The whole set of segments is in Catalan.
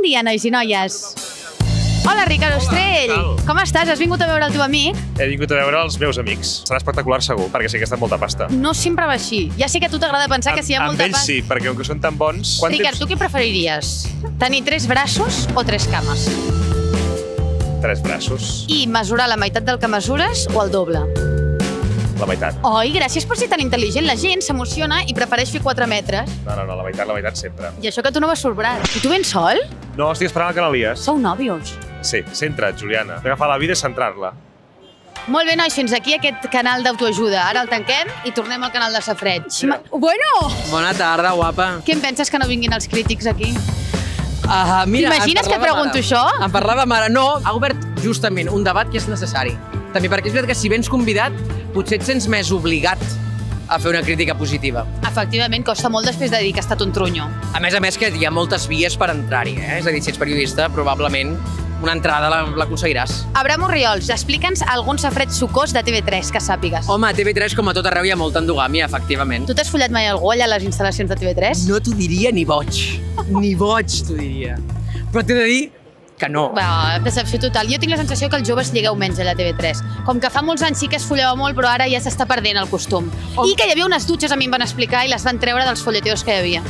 Bon dia, nois i noies. Hola, Ricard Ostrell. Com estàs? Has vingut a veure el teu amic? He vingut a veure els meus amics. Serà espectacular segur, perquè sé que està molta pasta. No sempre va així. Ja sé que a tu t'agrada pensar que si hi ha molta pasta... Amb ells sí, perquè com que són tan bons... Ricard, tu què preferiries? Tenir 3 braços o 3 cames? 3 braços. I mesurar la meitat del que mesures o el doble? La meitat. Oi, gràcies per ser tan intel·ligent. La gent s'emociona i prefereix fer 4 metres. No, la meitat sempre. I això que tu no vas sorbrat. I tu vens sol? No, estic esperant el Canalies. Sou nòvios? Sí, centra't, Juliana. Agafar la vida i centrar-la. Molt bé, nois, fins aquí aquest canal d'autoajuda. Ara el tanquem i tornem al canal de Safreig. Bueno! Bona tarda, guapa. Què em penses que no vinguin els crítics aquí? Mira, t'imagines que et pregunto això? Em parlava mare. No, ha obert justament un debat que és necessari. També perquè és veritat que si vens convidat, potser et sents més obligat a fer una crítica positiva. Efectivament, costa molt després de dir que ha estat un trunyo. A més que hi ha moltes vies per entrar-hi, És a dir, si ets periodista, probablement una entrada l'aconseguiràs. Abraham Orriols, explica'ns algun safreig sucós de TV3 que sàpigues. Home, a TV3, com a tot arreu, hi ha molta endogàmia, efectivament. Tu t'has follat mai algú allà a les instal·lacions de TV3? No t'ho diria ni boig. Ni boig, t'ho diria. Però t'he de dir que no. Decepció total. Jo tinc la sensació que els joves lligueu menys a la TV3. Com que fa molts anys sí que es follava molt, però ara ja s'està perdent el costum. I que hi havia unes dutxes, a mi em van explicar, i les van treure dels folleteos que hi havia.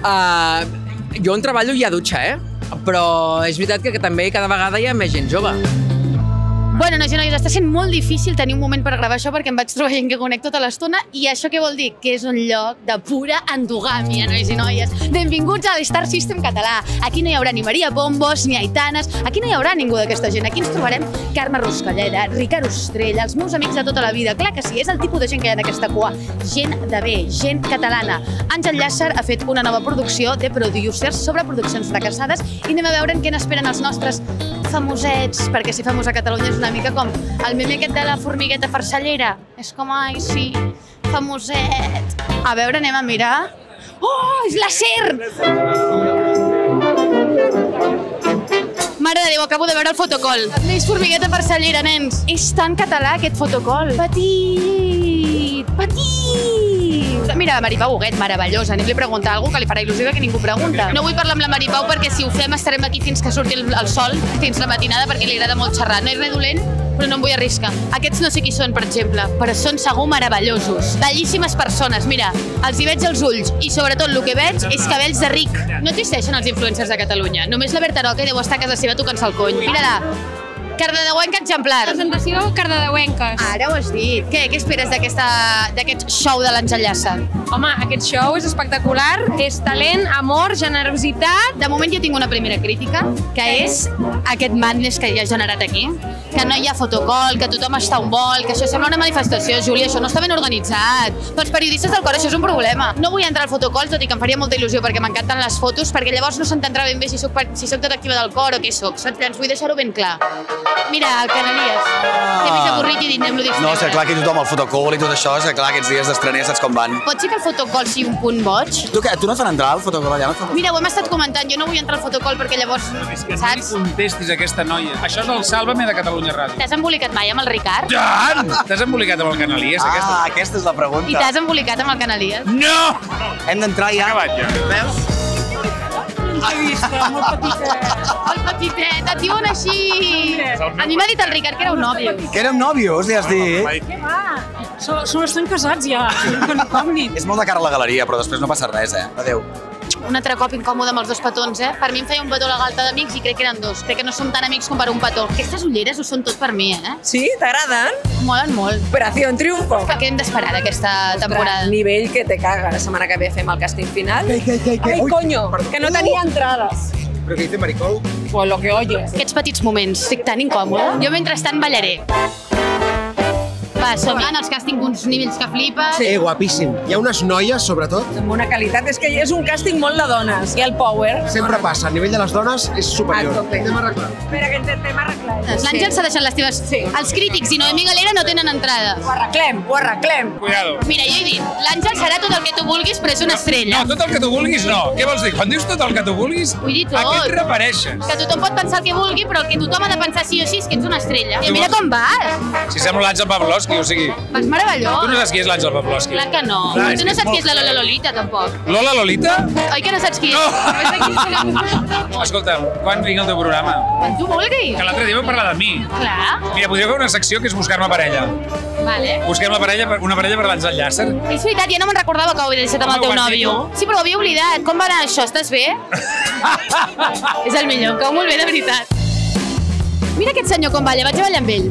Jo on treballo hi ha dutxa, Però és veritat que també cada vegada hi ha més gent jove. Bueno, nois i noies, està sent molt difícil tenir un moment per gravar això perquè em vaig trobar gent que conec tota l'estona i això què vol dir? Que és un lloc de pura endogàmia, nois i noies. Benvinguts a l'Star System català. Aquí no hi haurà ni Maria Bombos, ni Aitanes, aquí no hi haurà ningú d'aquesta gent. Aquí ens trobarem Carme Ruscalleda, Ricard Ostrell, els meus amics de tota la vida. Clar que sí, és el tipus de gent que hi ha en aquesta cua. Gent de bé, gent catalana. Àngel Llàcer ha fet una nova producció de producers sobre produccions fracassades i anem a veure què n'esperen els nostres famosets, perquè ser famós a Catalunya és una mica com el meme aquest de la formigueta farcellera. És com, ai, sí, famoset. A veure, anem a mirar. Oh, és la SER! Mare de Déu, acabo de veure el fotocol. És formigueta farcellera, nens. És tan català, aquest fotocol. Petit, petit. Mira, Maripau Huguet, meravellosa. Anem-li a preguntar alguna cosa que li farà il·lusió que ningú pregunta. No vull parlar amb la Maripau perquè si ho fem estarem aquí fins que surti el sol, fins la matinada, perquè li agrada molt xerrar. No és res dolent, però no em vull arriscar. Aquests no sé qui són, per exemple, però són segur meravellosos. Bellíssimes persones, mira, els hi veig els ulls i sobretot el que veig és cabells de ric. No existeixen els influencers de Catalunya. Només la Berta Roca deu estar a casa seva tocant-se el cony. Mira-la. Cardedeuenca exemplar. Presentació cardedeuenques. Ara ho has dit. Què esperes d'aquest show de l'Àngel Llàcer? Home, aquest show és espectacular, és talent, amor, generositat. De moment jo tinc una primera crítica, que és aquest madness que hi ha generat aquí, que no hi ha fotocall, que tothom està on vol, que això sembla una manifestació, Júlia, això no està ben organitzat. Pels periodistes del cor això és un problema. No vull entrar al fotocall, tot i que em faria molta il·lusió perquè m'encanten les fotos, perquè llavors no s'entendrà ben bé si soc detectiva del cor o què soc, saps? Ens vull deixar-ho ben clar. Mira, el Canalies. T'he vist avorrit i dit, anem-lo distreure. No, és clar que tothom el fotocall i tot això, és clar, aquests dies d'estrener saps com van. Pot ser que el fotocall sigui un punt boig? Tu no et fan entrar al fotocall allà? Mira, ho hem estat comentant, jo no vull entrar al fotocall perquè llavors, saps? No li contestis a aquesta noia. Això és el Sálvame de Catalunya Ràdio. T'has embolicat mai amb el Ricard? Tant! T'has embolicat amb el Canalies, aquesta? Aquesta és la pregunta. I t'has embolicat amb el Canalies? No! Hem d'entrar ja. Acabat ja. Veus? Molt petitet. El petitet, et diuen així. A mi m'ha dit el Ricard que éreu nòvios. Que érem nòvios, li has dit? Què va? Estan casats ja. És molt de cara a la galeria, però després no passa res, Adéu. Un altre cop incòmode amb els dos petons, Per mi em feia un petó la galta d'amics i crec que eren dos. Crec que no som tan amics com per un petó. Aquestes ulleres ho són tot per mi, Sí? T'agraden? Molen molt. Operació Triunfo. Què hem d'esperar d'aquesta temporada? El nivell que te caga. La setmana que ve fem el càsting final. Ai, coño, que no tenia entrades. ¿Pero qué dice Maricol? Pues lo que oyes. Aquests petits moments, estic tan incòmode. Jo mentrestant ballaré. Va, som en els càstings uns nivells que flipes. Guapíssim. Hi ha unes noies, sobretot. Amb una qualitat, és que és un càsting molt de dones. I el power. Sempre passa, el nivell de les dones és superior. A tope. Anem a arreglar. Espera, que intentem arreglar. L'Àngel s'ha deixat les teves... Els crítics i Noemí Galera no tenen entrada. Ho arreglem, ho arreglem. Cuidado. Mira, jo he dit, l'Àngel serà tot el que tu vulguis, però és una estrella. No, tot el que tu vulguis no. Què vols dir? Quan dius tot el que tu vulguis, Vull dir tot. a què et refereixes? Que tothom pot pensar el que vulgui, però el que tothom ha de pensar sí o sí és que ets una estrella. I mira com vas. Si sembla l'Àngel Pavlovsky. Pavlovsky, o sigui... Vas meravellós. Tu no saps qui és l'Àngel Pavlovsky? Clar que no. Clar, és Tu no que és saps qui molt és la Lola Lolita, tampoc. Lola Lolita? Oi que no saps qui és? No! Escolta, quan vingui el teu programa? Quan tu vulguis. Que l'altre dia vau parlar de mi. Clar. Mira, podria fer una secció que és buscar-me parella. Vale. Busquem una parella per l'Àngel Llàcer. És veritat, ja no me'n recordava que ho havia deixat amb el teu Home, ho has nòvio. dit Sí, però ho havia oblidat. Com va anar això? Estàs bé? És el millor, em cau molt bé, de veritat. Mira aquest senyor com balla, vaig a ballar amb ell.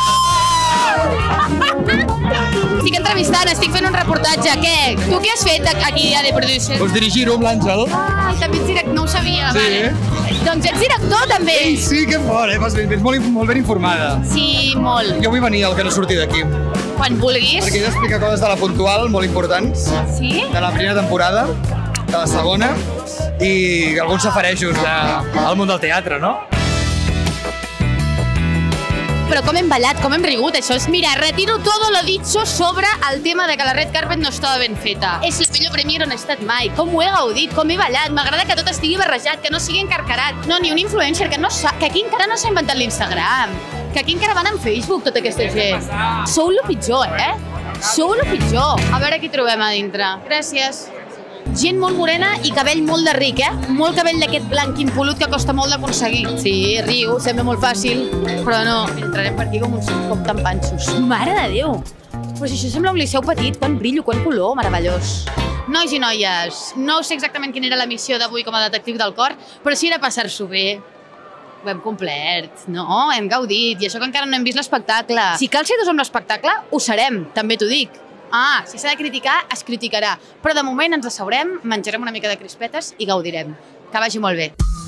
Estic entrevistant, estic fent un reportatge. Què? Tu què has fet aquí a The Producer? Pues dirigir-ho amb l'Àngel. Ah, també ets director, no ho sabia. Sí. Vale. Doncs ets director, també. Sí, que fort, ets molt ben informada. Sí, molt. Jo vull venir al que no surti d'aquí. Quan vulguis. Perquè ell explica coses de la Puntual molt importants. Sí? De la primera temporada, de la segona, i alguns safarejos al món del teatre, no? Però com hem ballat, com hem rigut, això és... Mira, retiro todo lo dicho sobre el tema de que la Red Carpet no estava ben feta. És la millor premier on he estat mai. Com ho he gaudit, com he ballat. M'agrada que tot estigui barrejat, que no sigui encarcarat. No, ni un influencer, que aquí encara no s'ha inventat l'Instagram. Que aquí encara van en Facebook, tota aquesta gent. Sou lo pitjor, eh? Sou lo pitjor. A veure qui trobem a dintre. Gràcies. Gent molt morena i cabell molt de ric, eh? Molt cabell d'aquest blanc impolut que costa molt d'aconseguir. Sí, riu, sembla molt fàcil, però no. Entrarem per aquí com uns cop tan panxos. Mare de Déu! Però si això sembla un liceu petit, quan brillo, quan color, meravellós. Nois i noies, no sé exactament quina era la missió d'avui com a detectiu del cor, però sí era passar-s'ho bé. Ho hem complert, no? Hem gaudit, i això que encara no hem vist l'espectacle. Si cal ser dos amb l'espectacle, ho serem, també t'ho dic. Ah, si s'ha de criticar, es criticarà. Però de moment ens asseurem, menjarem una mica de crispetes i gaudirem. Que vagi molt bé.